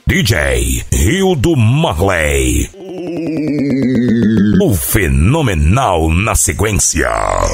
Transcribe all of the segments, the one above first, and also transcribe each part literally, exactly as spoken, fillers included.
D J Hildo Marley, o fenomenal na sequência.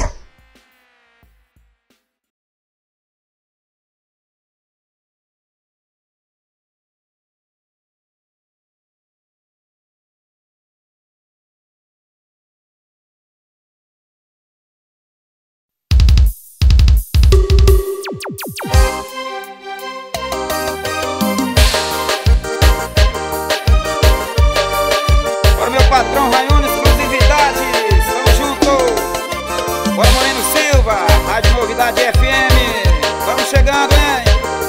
Bora meu patrão Raione Exclusividades, tamo junto. Bora Moreno Silva, Rádio Novidade F M, vamos chegando, hein?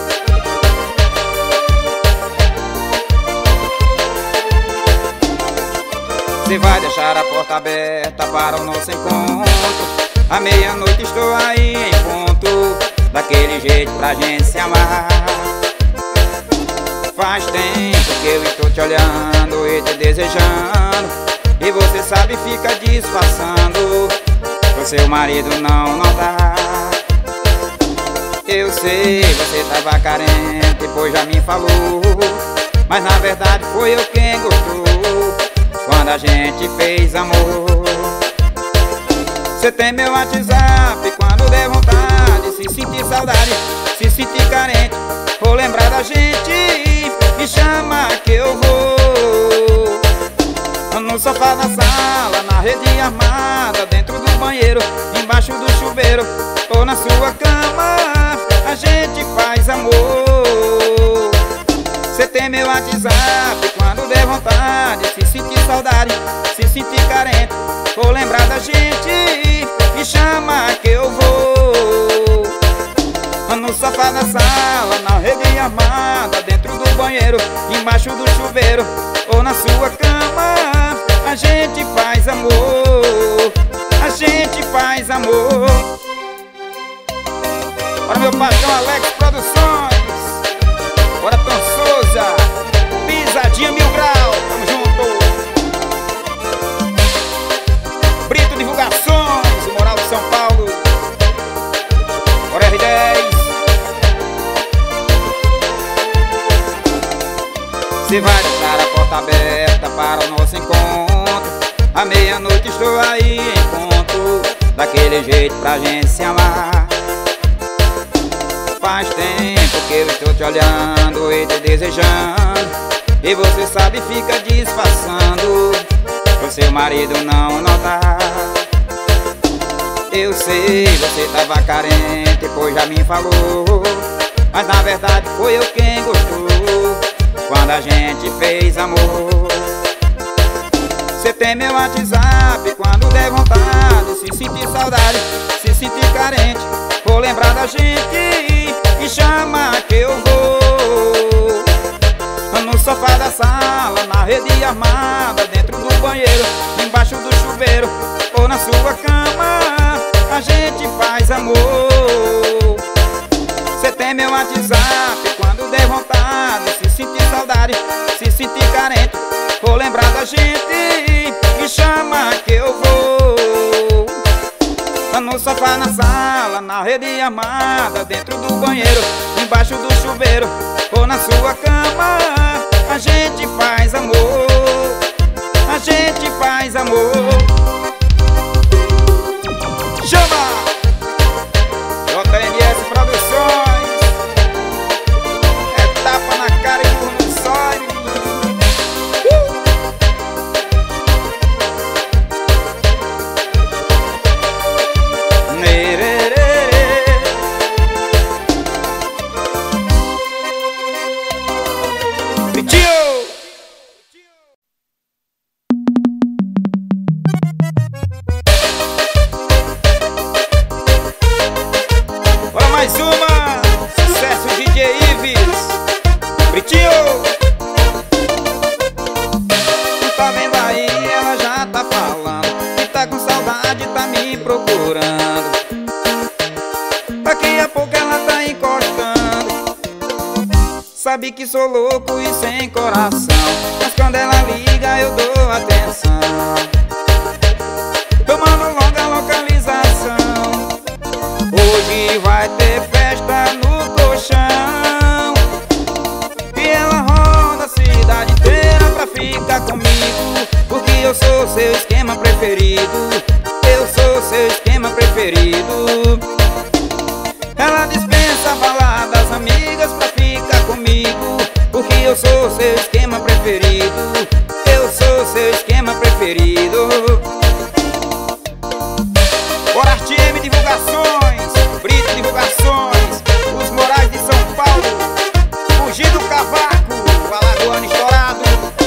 Você vai deixar a porta aberta para o nosso encontro. À meia-noite estou aí em ponto, daquele jeito pra gente se amar. Faz tempo que eu estou te olhando e te desejando, e você sabe, fica disfarçando, o seu marido não nota. Eu sei, você tava carente, pois já me falou, mas na verdade foi eu quem gostou quando a gente fez amor. Você tem meu WhatsApp, quando der vontade, se sentir saudade, se sentir carente, ou lembrar da gente, me chama que eu vou. No sofá da sala, na rede armada, dentro do banheiro, embaixo do chuveiro, ou na sua cama, a gente faz amor. Você tem meu WhatsApp, quando der vontade, se sentir saudade, se sentir carente, ou lembrar da gente, me chama que eu vou. No sofá da sala, na rede armada, dentro do banheiro, embaixo do chuveiro, ou na sua cama, a gente faz amor, a gente faz amor. Para meu patrão Alex Produções, bora Tom Souza, Pisadinha Mil Grau, tamo junto. Brito Divulgações, Moral de São Paulo, bora R dez. Você vai deixar a porta aberta para o nosso encontro. À meia-noite estou aí em ponto, daquele jeito pra gente se amar. Faz tempo que eu estou te olhando e te desejando, e você sabe, fica disfarçando, o seu marido não notar. Eu sei, você tava carente, pois já me falou, mas na verdade foi eu quem gostou quando a gente fez amor. Você tem meu WhatsApp, quando der vontade, se sentir saudade, se sentir carente, ou lembrar da gente, me chama que eu vou. No sofá da sala, na rede armada, dentro do banheiro, embaixo do chuveiro, ou na sua cama, a gente faz amor. Você tem meu WhatsApp, quando der vontade, se sentir saudade, se sentir carente, ou lembrar da gente, me chama que eu vou. No sofá, na sala, na rede armada, dentro do banheiro, embaixo do chuveiro, ou na sua cama, a gente faz amor, a gente faz amor. Chama! J N S Produções, é tapa na cara e burro no sonho. Bora mais uma, sucesso D J Ives, Britinho. Tá vendo aí, ela já tá falando que tá com saudade, tá me procurando. Daqui a pouco ela tá encostando, sabe que sou louco e sem coração, mas quando ela liga eu dou atenção. Eu mando longa localização, hoje vai ter festa no colchão, e ela roda se sou seu esquema preferido. Eu sou seu esquema preferido. Ela dispensa baladas, amigas pra ficar comigo, porque eu sou seu esquema preferido. Eu sou seu esquema preferido. Bora Arte M Divulgações, Brito Divulgações, os Morais de São Paulo, Fugir do Cavaco, Alagoano estourado.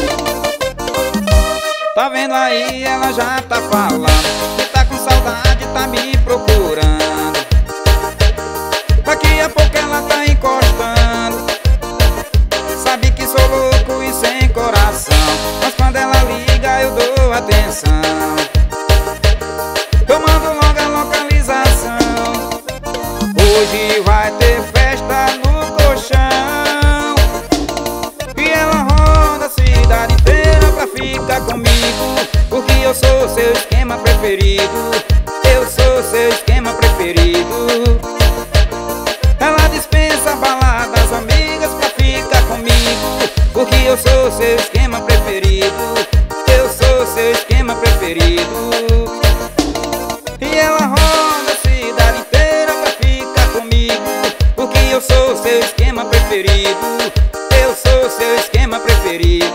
Tá vendo aí, ela já tá falando que tá com saudade, tá me procurando. Daqui a pouco ela tá encostando. Sabe que sou louco e sem coração, mas quando ela liga eu dou atenção. Eu mando logo a localização. Hoje vai ter festa no colchão, e ela roda a cidade inteira pra ficar comigo, porque eu sou seu esquema preferido. Eu sou seu esquema preferido. Ela dispensa baladas, amigas pra ficar comigo, porque eu sou seu esquema preferido. Eu sou seu esquema preferido. E ela roda a cidade inteira pra ficar comigo, porque eu sou seu esquema preferido. Eu sou seu esquema preferido.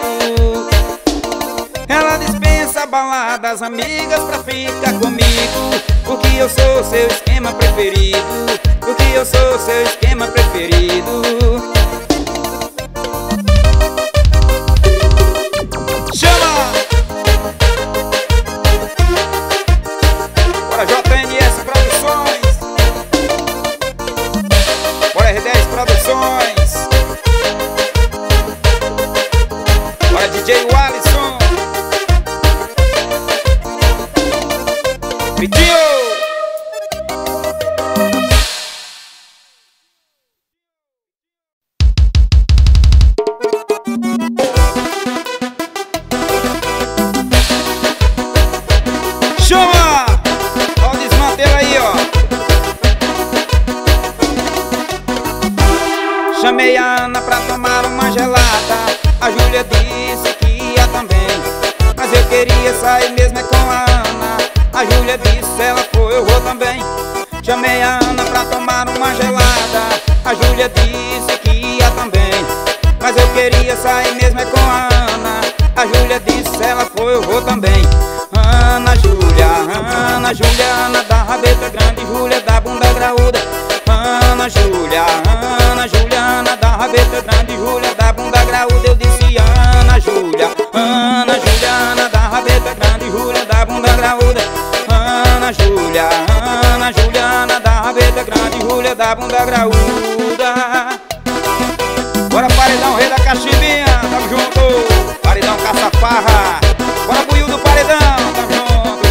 Ela dispensa baladas, amigas pra ficar comigo, porque eu sou seu esquema preferido. Porque eu sou seu esquema preferido. Chama! Bora J N S Produções, bora R dez Produções, bora D J Walisson, Vitinho. Chama! Ó o desmantelo aí, ó. Chamei a Ana pra tomar uma gelada. A Júlia disse que ia também, mas eu queria sair mesmo é com a Ana. A Júlia disse, ela foi, eu vou também. Chamei a Ana pra tomar uma gelada. A Júlia disse que ia também, mas eu queria sair mesmo é com a Ana. A Júlia disse, ela foi, eu vou também. Ana Júlia, Ana Júlia, Ana da rabeta grande, Júlia da bunda graúda. Ana Júlia, Ana Júlia, Ana da rabeta grande, Júlia da bunda graúda. Eu disse Ana Júlia, Ana Júlia, Ana da rabeta grande, Júlia da bunda graúda. Ana Júlia, Ana Júlia, Ana da rabeta grande, Júlia da bunda graúda. Bora paredão, rei da cachimbinha, tamo junto. Paredão caça-farra, bora buiu do paredão, tamo junto.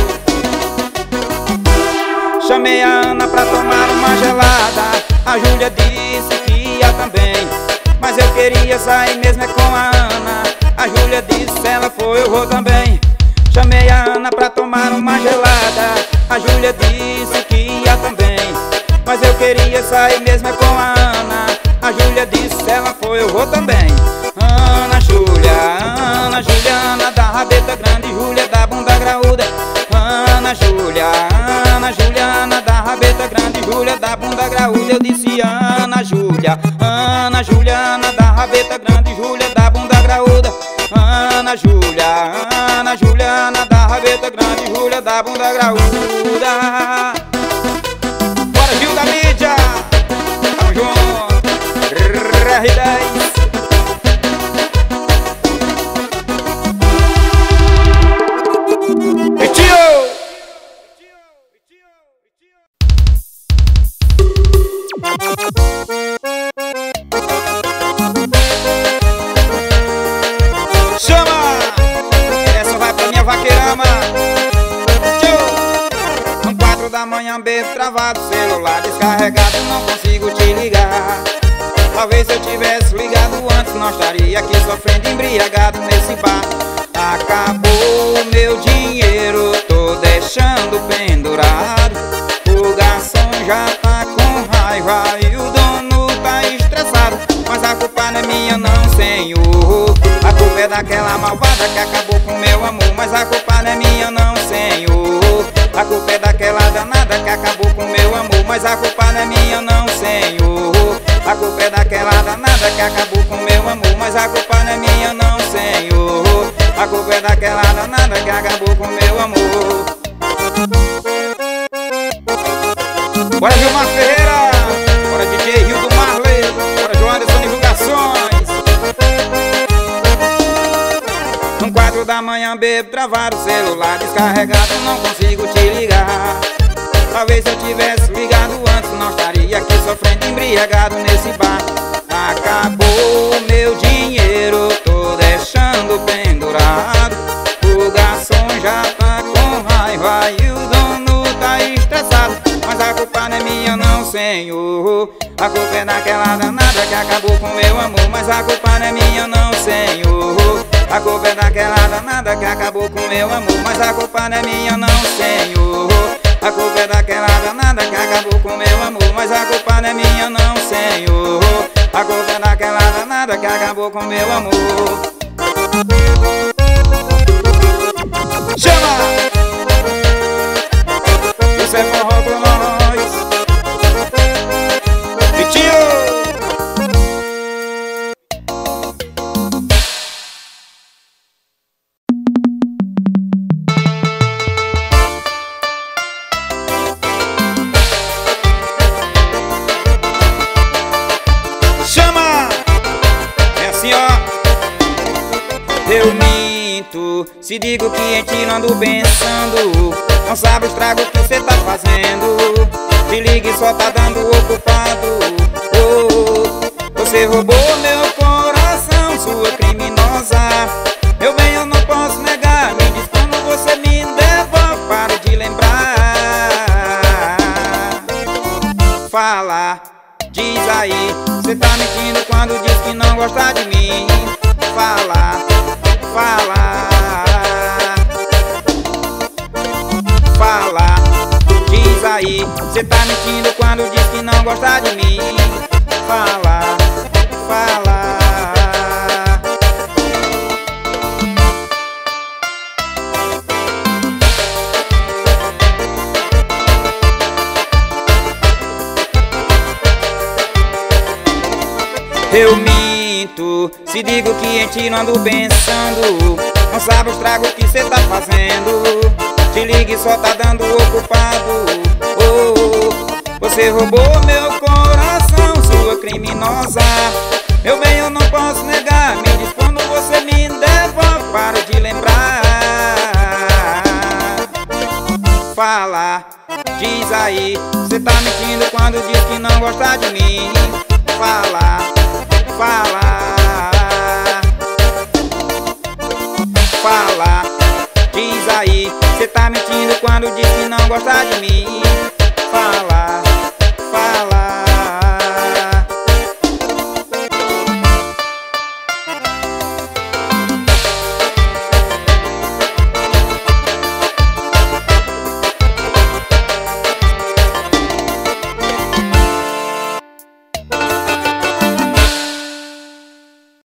Chamei a Ana pra tomar uma gelada. A Júlia disse que ia também, mas eu queria sair mesmo é com a Ana. A Júlia disse, ela foi, eu vou também. Chamei a Ana pra tomar uma gelada. A Júlia disse que ia também, mas eu queria sair mesmo é com a Ana. A Júlia disse, ela foi, eu vou também. Ana Júlia, Ana Júlia, Ana da rabeta grande, Júlia da bunda graúda. Ana Júlia, Ana Júlia, Ana da rabeta grande, Júlia da bunda graúda. Eu disse Ana Júlia, Ana Júlia, Ana da rabeta grande, Júlia da bunda graúda. Ana Júlia, Ana Júlia, Ana da rabeta grande, Júlia da bunda graúda. Bora Gil da mídia, tamo junto. R dez. Chama! Essa vai pra minha vaqueirama. São quatro da manhã, bebo travado, celular descarregado, não consigo te ligar. Talvez se eu tivesse ligado antes, não estaria aqui sofrendo embriagado nesse bar. Acabou meu dinheiro, tô deixando pendurado. O garçom já tá com raiva e o dono tá estressado. Mas a culpa não é minha não, senhor, a culpa culpa é daquela malvada que acabou com meu amor. Mas a culpa não é minha não, Senhor. A culpa é daquela danada que acabou com meu amor. Mas a culpa não é minha não, Senhor. A culpa é daquela danada que acabou com meu amor. Mas a culpa não é minha não, Senhor. A culpa é daquela danada que acabou com meu amor. Bora Gilmar Ferreira, bora D J Rio do Marley, bora Joanderson Divulgações. No quatro da manhã bebo, travar o celular descarregado, não consigo te ligar. Talvez se eu tivesse ligado antes, não estaria aqui sofrendo embriagado nesse bar. Acabou meu dinheiro, tô deixando pendurado. O garçom já tá com raiva e o dono tá estressado. Mas a culpa não é minha não, Senhor. A culpa é daquela danada que acabou com meu amor. Mas a culpa não é minha não, Senhor. A culpa é daquela danada que acabou com meu amor. Mas a culpa não é minha não, Senhor. A culpa é daquela danada que acabou com meu amor. Mas a culpa não é minha não, Senhor. A culpa é daquela danada que acabou com meu amor. Chama! Isso é forró com nós. Vitinho! Chama! É assim, ó. Eu minto se digo que em ti não ando pensando. Não sabe o estrago que cê tá fazendo. Te liga e só tá dando ocupado. Oh, você roubou meu coração, sua criminosa. Meu bem, eu não posso negar. Me diz quando você me devolve, paro de lembrar. Fala, diz aí, cê tá mentindo quando diz que não gosta de mim. Fala, fala. Fala, diz aí, cê tá mentindo quando diz que não gosta de mim. Fala, fala. Eu minto se digo que em ti não ando pensando. Não sabe o estrago que cê tá fazendo. Te liga e só tá dando ocupado. Oh, você roubou meu coração, sua criminosa. Meu bem, eu não posso negar. Me diz quando você me devolve, paro de lembrar. Fala, diz aí, cê tá mentindo quando diz que não gosta de mim. Fala, fala. Fala, diz aí, cê tá mentindo quando diz que não gosta de mim.